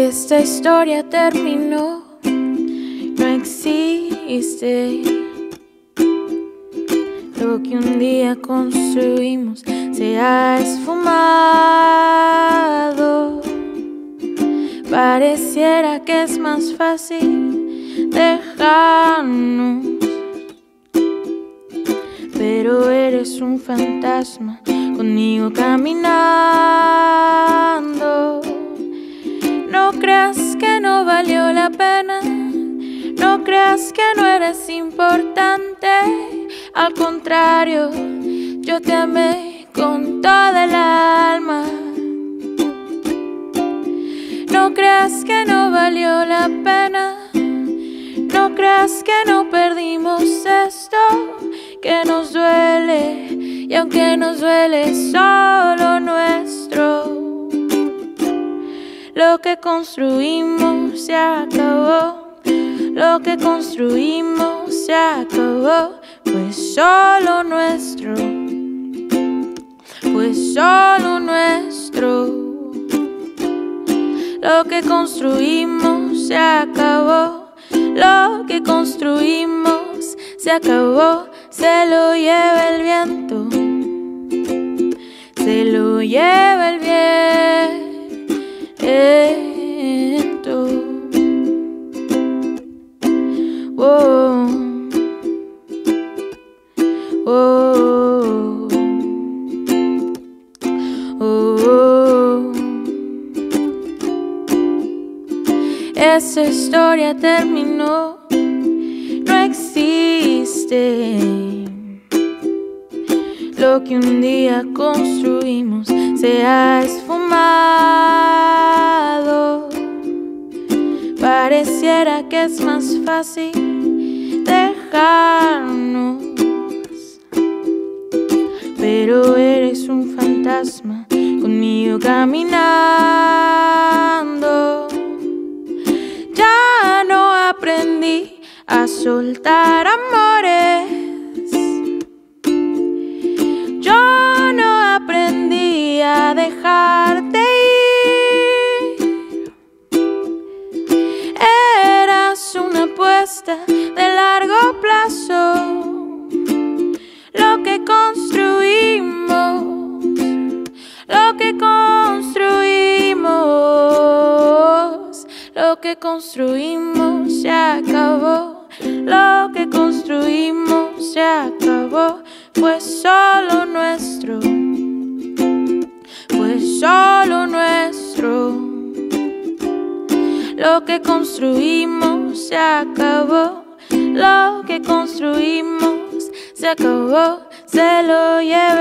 Esta historia terminó, no existe. Lo que un día construimos se ha esfumado. Pareciera que es más fácil dejarnos, pero eres un fantasma conmigo caminando. No creas que no valió la pena, no creas que no eres importante. Al contrario, yo te amé con toda el alma. No creas que no valió la pena, no creas que no perdimos esto que nos duele, y aunque nos duele solo nuestro. Lo que construimos se acabó, lo que construimos se acabó. Fue solo nuestro, fue solo nuestro. Lo que construimos se acabó, lo que construimos se acabó. Se lo lleva el viento, se lo lleva el viento. Oh, oh, oh. Esa historia terminó, no existe. Lo que un día construimos se ha esfumado. Pareciera que es más fácil dejarnos, pero eres un fantasma conmigo caminando. Ya no aprendí a soltar amores, yo no aprendí a dejarte ir. Eras una apuesta de largo plazo. Lo que construimos, lo que construimos, lo que construimos se acabó. Lo que construimos se acabó. Fue solo nuestro, fue solo nuestro. Lo que construimos se acabó, lo que construimos se acabó. Se lo lleva